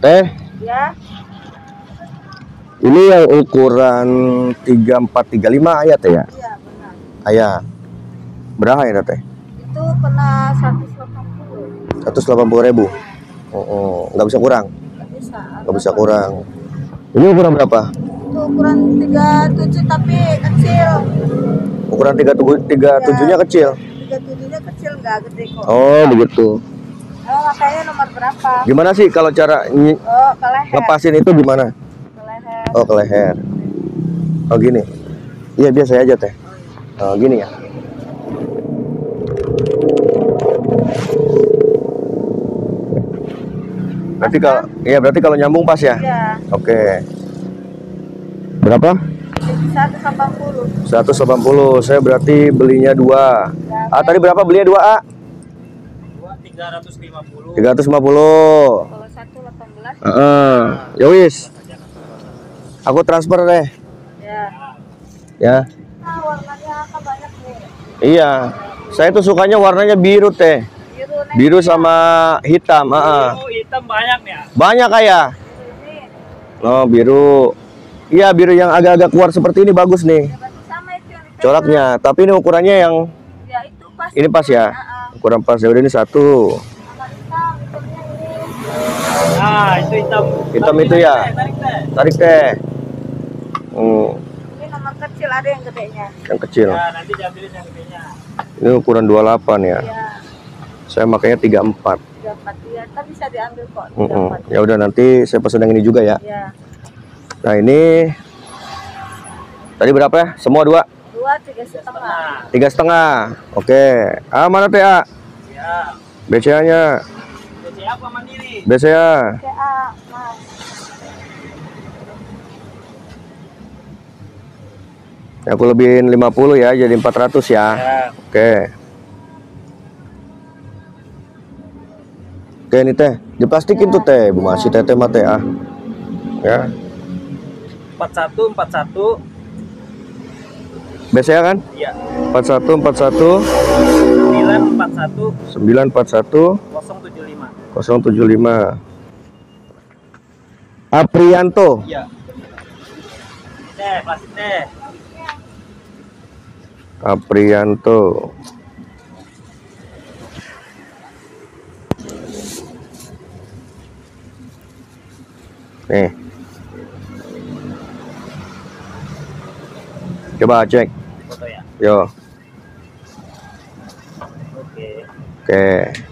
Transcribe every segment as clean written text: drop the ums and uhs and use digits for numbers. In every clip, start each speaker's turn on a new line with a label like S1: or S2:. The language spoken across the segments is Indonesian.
S1: Teh,
S2: Ya,
S1: ini yang ukuran 3435 ayat ya?
S2: iya benar.
S1: Ayat. Berapa ya Teh?
S2: Itu kena 180.
S1: 180.000. Oh, nggak bisa kurang.
S2: Nggak bisa.
S1: Nggak bisa kurang. Ini ukuran berapa?
S2: Itu ukuran 37 tapi kecil.
S1: Ukuran 37-nya kecil.
S2: 37-nya kecil, nggak gede kok.
S1: Oh, begitu.
S2: Oh, makanya nomor berapa?
S1: Gimana sih kalau cara
S2: Oh, ke leher.
S1: ngepasin itu gimana?
S2: Ke leher.
S1: Oh, ke leher. Oh, gini. Iya, biasa aja Teh. Oh, gini ya. Berarti kalau nyambung pas ya?
S2: Iya.
S1: Oke. Berapa?
S2: 180.
S1: 180. Saya berarti belinya 2.
S2: Ya,
S1: Tadi berapa belinya 2, A?
S3: 350.
S1: 350.
S2: kalau 118.
S1: Ya wis. Aku transfer deh.
S2: Ya.
S1: Ya.
S2: Nah, warnanya kan banyak nih.
S1: Iya. Saya tuh sukanya warnanya biru Teh.
S2: Biru, nih.
S1: Biru sama hitam.
S3: Oh, hitam banyak ya.
S1: Banyak kayak.
S2: Ini.
S1: Oh, biru. Iya, biru yang agak-agak keluar seperti ini bagus nih.
S2: Ya, berarti sama itu yang ditembak.
S1: Coraknya. Tapi ini ukurannya yang
S2: Ya, itu pas.
S1: ini pas ya. Ukuran pas. Ya udah ini 1.
S2: Sama hitam, hitamnya ini.
S3: Nah, itu hitam.
S1: Hitam itu ya.
S3: Tarik teh.
S1: Tarik Teh.
S2: Ini nomor kecil, ada yang gedenya.
S1: Yang kecil.
S3: Ya, nanti diambilin yang gedenya.
S1: Ini ukuran 28 ya.
S2: Ya,
S1: Saya makanya 34.
S2: 34. Ya, kan bisa diambil kok. 34.
S1: Ya udah nanti saya pesan yang ini juga ya.
S2: Ya.
S1: Nah, ini tadi berapa ya? Semua 2?
S2: 2, 3,5.
S1: 3,5. Oke. Mana Teh, A?
S3: Ya.
S1: BCA-nya.
S3: BC apa mandiri?
S1: BCA.
S2: CA, Mas.
S1: Aku lebihin 50 ya, jadi 400 ya.
S3: Ya.
S1: Oke. Oke, ini Teh. Diplastikin tuh Teh. Bu masih Teh mah Teh, ah. Ya.
S3: 4141.
S1: BCA kan?
S3: Iya.
S1: 4141
S3: 941
S1: 941
S3: 075.
S1: 075. Aprianto.
S3: Iya. Teh, plastik teh.
S1: Aprianto. Nih. Coba cek.
S3: Foto ya.
S1: Yo.
S3: Oke.
S1: Oke.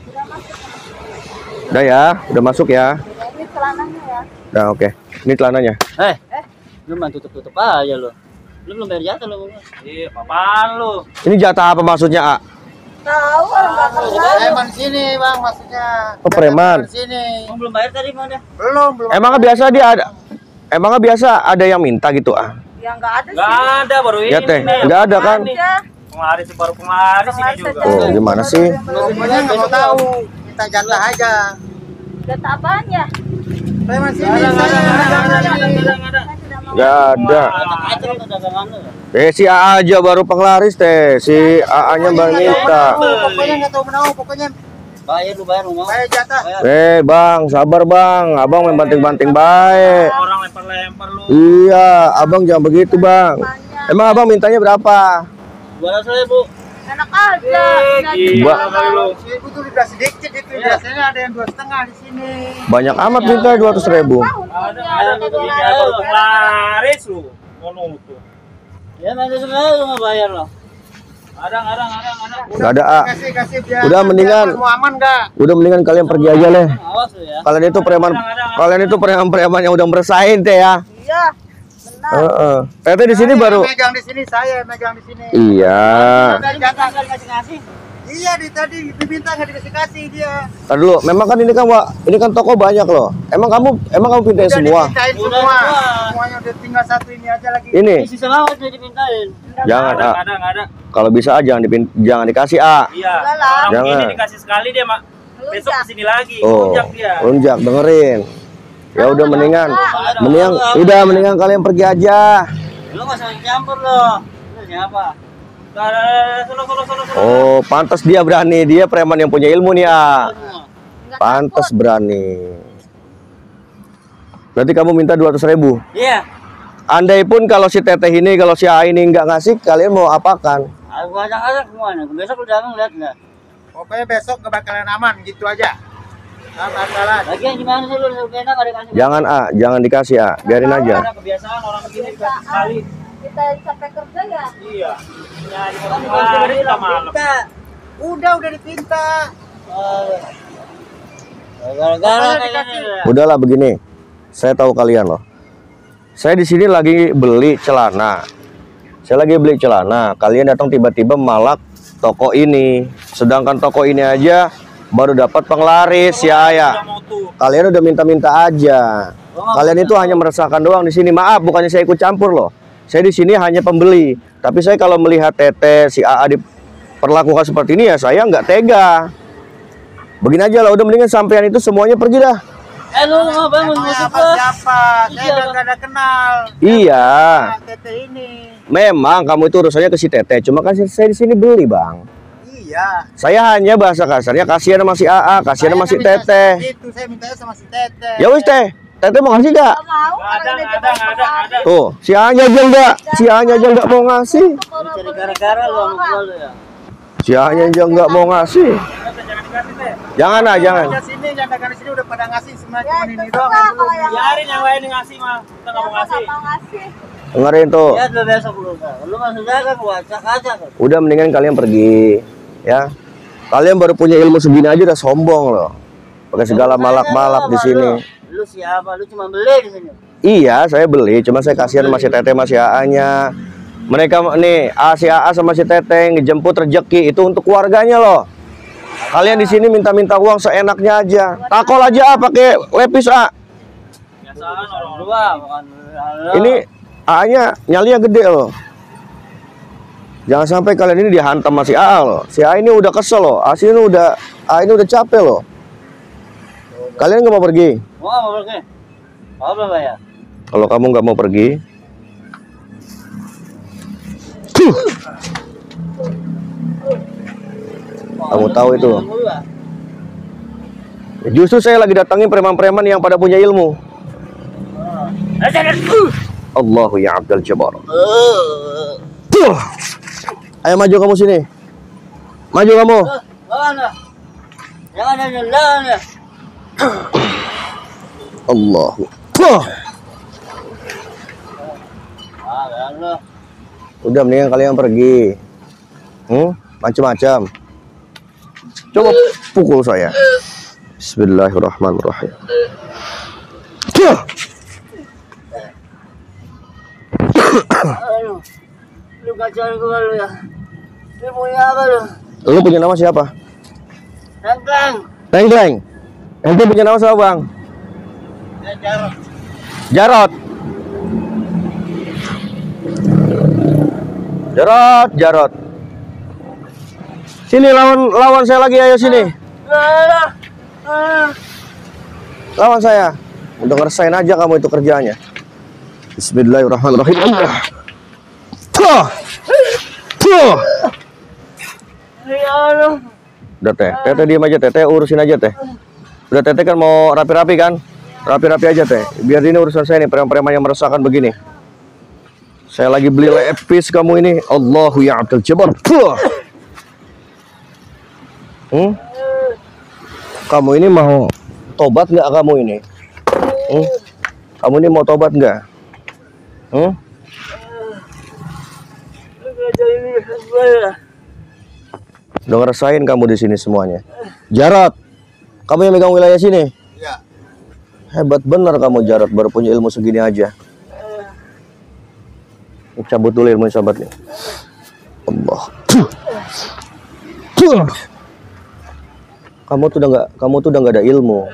S1: Udah ya, udah masuk ya.
S2: Ya, ini celananya ya.
S1: Nah, oke. Ini celananya.
S3: Lu main tutup-tutup aja lu. Lu belum bayar jatah lu. Iya, apaan lu?
S1: Ini jatah apa maksudnya, A?
S2: Tahu orang nggak kenal.
S4: Preman sini bang maksudnya.
S1: Oh, preman.
S4: Sini.
S3: Oh, belum bayar tadi mana?
S4: Belum.
S1: Emangnya biasa ada yang minta gitu, ah?
S2: Ya nggak ada
S3: Enggak
S2: sih.
S3: ada baru ini.
S1: Ya, Teh.
S3: nih.
S1: Nggak ada kan?
S2: Ya.
S3: Penglaris baru penglaris ini juga.
S1: Oh, gimana sih?
S4: Pokoknya nggak mau tahu. Kita jatah aja.
S2: Data apaan ya?
S4: Preman sini.
S3: Ada.
S1: Nggak ada. Si A aja baru penglaris Teh. Si AA-nya Mbak Nita.
S4: Pokoknya nggak tahu menau. Pokoknya
S3: Bayar lu mau.
S4: bayar jatah.
S1: Bang, sabar Bang. Abang main banting-banting baik.
S3: Orang lempar-lempar lu.
S1: Iya, Abang jangan begitu Bang. Emang Abang mintanya berapa?
S3: 200.000.
S2: Enak aja.
S1: Gila
S3: kali lu.
S4: Seribu tuh udah sedikit itu. Biasanya ada yang 2,5 di sini.
S1: Banyak amat minta 200.000.
S3: Ada baru penglaris lu. Ngono tuh. Ya nanti sebenarnya lu nggak bayar lo. Ada.
S1: Nggak ada, A.
S4: Kasih biar.
S1: Udah mendingan.
S4: Mau aman nggak?
S1: Udah mendingan kalian pergi aja deh.
S3: Awas lu ya.
S1: Kalian itu preman yang udah meresahin Teh ya.
S2: Iya. Benar.
S1: Heeh. Teh di sini baru.
S4: Megang di sini saya megang di sini.
S1: Iya.
S4: Dari jatah nggak dikasih. Iya tadi diminta nggak dikasih dia.
S1: Tar dulu, memang kan ini kan toko banyak loh. Emang kamu pintain
S4: Udah
S1: semua?
S4: dimintain semua. Semuanya udah tinggal satu ini aja lagi.
S1: Ini.
S3: Sisa lawat udah dimintain.
S1: Jangan, A.
S3: Nggak ada.
S1: Kalau bisa jangan dikasih, A.
S3: Iya.
S2: Udah lah.
S3: Orang
S1: Jangan.
S3: ini dikasih sekali dia, Mak. Besok kesini lagi.
S1: Oh,
S3: Lunjak dia.
S1: lunjak, dengerin. Ya udah mendingan kalian pergi aja.
S3: Lu nggak usah campur lo. Lu siapa? Sono.
S1: Oh, pantas dia berani. Dia preman yang punya ilmu nih, A.
S2: Nggak
S1: Pantas
S2: takut.
S1: berani. Berarti kamu minta 200.000.
S3: Iya.
S1: Andai pun kalau si Teteh ini, kalau si A ini nggak ngasih, kalian mau apakan?
S3: Aku ajak-ajak kemana? Besok udah ngeliat nggak?
S4: Pokoknya besok gak bakalan aman gitu aja. Nggak bakalan.
S3: Lagian gimana sih lu enak ada kasih?
S1: Jangan A, jangan dikasih A, biarin aja.
S3: Karena kebiasaan orang begini dikasih sekali.
S2: Kita capek kerja ya.
S3: Iya. Ya, di kita malam.
S4: Udah dipinta.
S3: Gara-gara kayak gini.
S1: Udahlah begini, saya tahu kalian loh. Saya di sini lagi beli celana. Saya lagi beli celana. Kalian datang tiba-tiba malak toko ini. Sedangkan toko ini aja baru dapat penglaris ya. Kalian udah minta-minta aja. Kalian itu hanya meresahkan doang di sini. Maaf, bukannya saya ikut campur loh. Saya di sini hanya pembeli. Tapi saya kalau melihat Teteh si AA diperlakukan seperti ini ya saya nggak tega. Begini aja lah, udah mendingan sampean itu semuanya pergi dah.
S3: Lu mau bangun musik
S4: Siapa? Saya udah gak ada kenal.
S1: Iya.
S4: Teteh ini.
S1: Memang kamu itu urusannya ke si Teteh. Cuma kan saya di sini beli, Bang.
S4: Iya.
S1: Saya hanya bahasa kasarnya kasihan sama si AA, kasihan sama si Teteh.
S4: Itu saya mintanya sama si Teteh.
S1: Ya wis Teh, Teteh mau ngasih gak?
S2: Gak mau.
S3: ada.
S1: Tuh, si A-nya aja enggak. Si A-nya aja enggak mau ngasih.
S3: Cari gara-gara lu sama gua lu ya.
S1: Si A-nya aja enggak mau ngasih. Jangan ah, jangan.
S4: Sini yang dagang di sini udah pada ngasih semua
S2: Ya,
S4: cuma ini
S2: itu
S4: doang.
S2: lah kalau yang
S3: Biarin yang lain ngasih mah. Kita nggak mau ngasih.
S2: mau ngasih.
S1: Dengerin tuh.
S3: Ya lu besok lu. Lu masuk dagang gua acak-acak.
S1: Udah mendingan kalian pergi, ya. Kalian baru punya ilmu segini aja udah sombong loh. Pakai segala malak-malak di sini.
S3: Lu siapa? Lu cuma beli di sini.
S1: Iya, saya beli. Cuma saya kasihan sama si Teteh, sama si AA-nya. Mereka nih, si AA sama si Teteh ngejemput rezeki itu untuk keluarganya loh. Kalian di sini minta-minta uang seenaknya aja. Takol aja pakai lepis A.
S3: Biasaan orang dua bukan.
S1: Ini A-nya nyalinya gede loh. Jangan sampai kalian ini dihantam masih A loh. Si A ini udah kesel loh. A ini udah capek loh. Kalian nggak mau pergi?
S3: Mau pergi? Mau belum bayar?
S1: Kalau kamu nggak mau pergi, kamu tahu itu. Justru saya lagi datangin preman-preman yang pada punya ilmu. Allahu ya Abdul Jabbar. Ayo maju kamu sini. Maju kamu.
S3: Jangan jalan ya.
S1: Allahu. Udah mendingan kalian pergi. Macam-macam. Coba pukul saya. Bismillahirrahmanirrahim.
S3: Lu kacauin gua lu ya. Lu punya apa lu?
S1: Lu punya nama siapa?
S3: Tengkleng.
S1: Tengkleng. Ente punya nama siapa, Bang?
S3: Jarot.
S1: Jarot. Jarot. Sini lawan saya lagi, ayo sini. Lawan saya. Udah ngerasain aja kamu itu kerjanya. Bismillahirrahmanirrahim. Udah Teteh diam aja Teteh, urusin aja Teh. Udah Teteh kan mau rapi-rapi kan? Rapi-rapi aja Teh. Biar ini urusan saya nih, preman-preman yang meresahkan begini. Saya lagi beli lepis kamu ini. Allahu ya Abdul Jabbar. Kamu ini mau tobat nggak kamu ini? Kamu ini mau tobat nggak? Udah ngerasain kamu di sini semuanya. Jarot, kamu yang megang wilayah sini?
S4: Iya.
S1: Hebat bener kamu Jarot, baru punya ilmu segini aja. Cabut dulu ilmu sahabat nih. Allah. Kamu tuh udah nggak ada ilmu.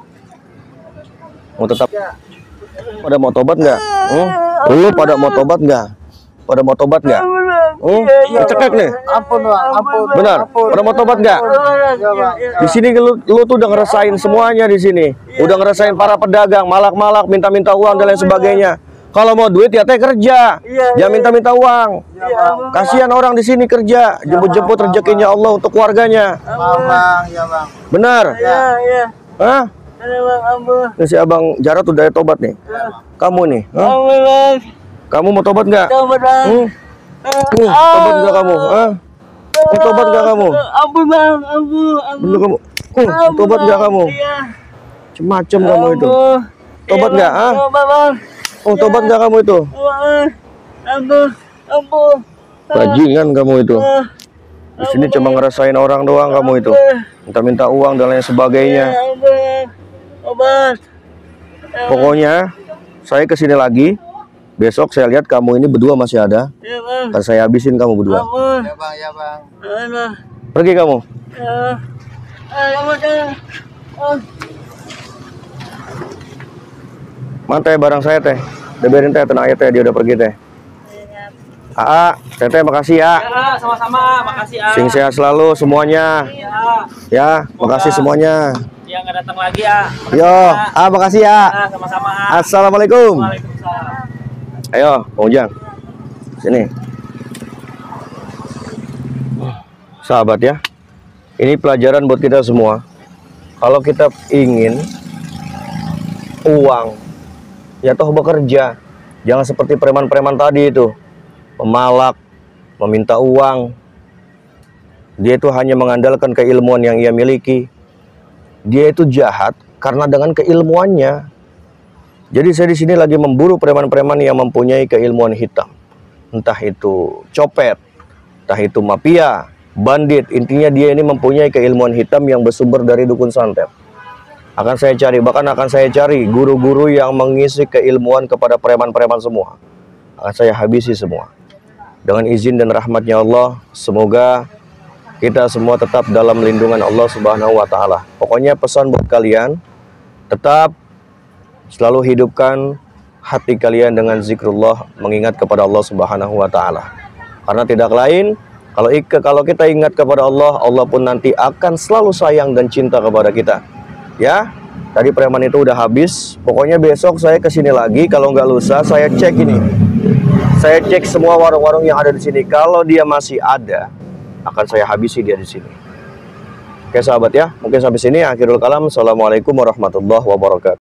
S1: Mau tetap pada mau tobat nggak? Lu pada mau tobat nggak? Pada mau tobat nggak? Cekek nih.
S4: Ampun, ampun.
S1: Benar. Pada mau tobat nggak? Di sini lu tuh udah ngerasain semuanya di sini. Udah ngerasain para pedagang malak-malak, minta-minta uang dan lain sebagainya. Kalau mau duit ya Teh kerja. Jangan minta-minta uang. Kasihan orang di sini kerja, jemput-jemput rezekinya Allah untuk keluarganya.
S4: Bang, ya Bang.
S1: Benar?
S3: Iya.
S1: Hah? Ini si Abang Jarot udah tobat nih. Kamu nih, hah? Kamu mau tobat nggak? Tobat nggak kamu? Hah? Mau tobat nggak kamu? Bener kamu? Tobat nggak kamu? Macem kamu itu. Tobat nggak? Ah? Tobat nggak kamu itu? Bajingan kamu itu. Di sini cuma ngerasain orang doang kamu itu. Minta-minta uang dan lain sebagainya. Pokoknya saya kesini lagi. Besok saya lihat kamu ini berdua masih ada. Ntar saya habisin kamu berdua.
S4: Ya bang, ya bang.
S1: Pergi kamu. Mantai barang saya teh. Udah biarin teh, tenang aja teh, dia udah pergi teh. Teteh makasih ya.
S3: Sama-sama, makasih
S1: Sing sehat selalu semuanya. Ya, makasih semuanya.
S3: Yang nggak datang lagi ya.
S1: Yo, makasih ya.
S3: Sama-sama.
S1: Assalamualaikum.
S3: Waalaikumsalam.
S1: Ayo, Bang Ujang. Sini. Sahabat ya. Ini pelajaran buat kita semua. Kalau kita ingin uang, ya toh bekerja. Jangan seperti preman-preman tadi itu. Pemalak, meminta uang. Dia itu hanya mengandalkan keilmuan yang ia miliki. Dia itu jahat karena dengan keilmuannya. Jadi saya di sini lagi memburu preman-preman yang mempunyai keilmuan hitam. Entah itu copet, entah itu mafia, bandit. Intinya dia ini mempunyai keilmuan hitam yang bersumber dari dukun santet. Akan saya cari, bahkan akan saya cari guru-guru yang mengisi keilmuan kepada preman-preman semua. Akan saya habisi semua. Dengan izin dan rahmatnya Allah, semoga kita semua tetap dalam lindungan Allah Subhanahu wa Ta'ala. Pokoknya pesan buat kalian, tetap selalu hidupkan hati kalian dengan zikrullah, mengingat kepada Allah Subhanahu wa Ta'ala. Karena tidak lain, kalau kita ingat kepada Allah, Allah pun nanti akan selalu sayang dan cinta kepada kita. Ya, tadi preman itu udah habis. Pokoknya besok saya kesini lagi. Kalau nggak lusa, saya cek ini. Saya cek semua warung-warung yang ada di sini. Kalau dia masih ada, akan saya habisi dia di sini. Oke sahabat ya, mungkin sampai sini akhirul kalam. Assalamualaikum warahmatullahi wabarakatuh.